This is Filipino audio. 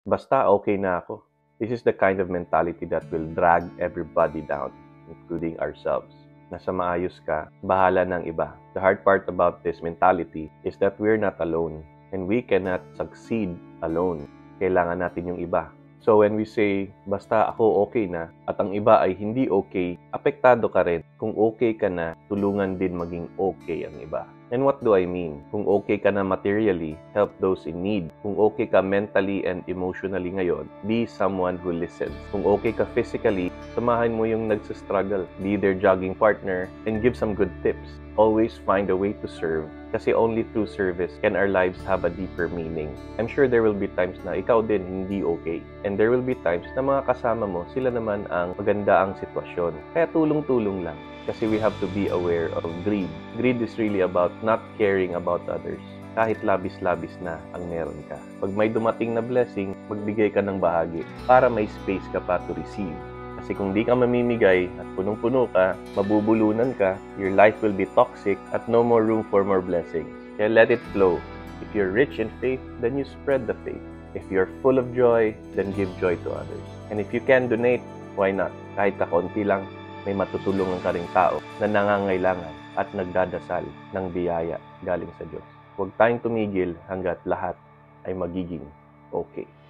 Basta okay na ako. This is the kind of mentality that will drag everybody down, including ourselves. Nasa maayos ka, bahala ng iba. The hard part about this mentality is that we're not alone and we cannot succeed alone. Kailangan natin yung iba. So when we say, basta ako okay na, at ang iba ay hindi okay, apektado ka rin. Kung okay ka na, tulungan din maging okay ang iba. And what do I mean? Kung okay ka na materially, help those in need. Kung okay ka mentally and emotionally ngayon, be someone who listens. Kung okay ka physically, samahan mo yung nagsistruggle. Be their jogging partner and give some good tips. Always find a way to serve kasi only through service can our lives have a deeper meaning. I'm sure there will be times na ikaw din hindi okay. And there will be times na mga kasama mo, sila naman ang maganda ang sitwasyon. Kaya tulong-tulong lang. Kasi we have to be aware of greed. Greed is really about not caring about others. Kahit labis-labis na ang meron ka. Pag may dumating na blessing, magbigay ka ng bahagi para may space ka pa to receive. Kasi kung di ka mamimigay at punong-puno ka, mabubulunan ka, your life will be toxic at no more room for more blessings. Kaya let it flow. If you're rich in faith, then you spread the faith. If you're full of joy, then give joy to others. And if you can donate, why not? Kahit kaunti lang, may matutulungan ka ring tao na nangangailangan at nagdadasal ng biyaya galing sa Diyos. Huwag tayong tumigil hanggat lahat ay magiging okay.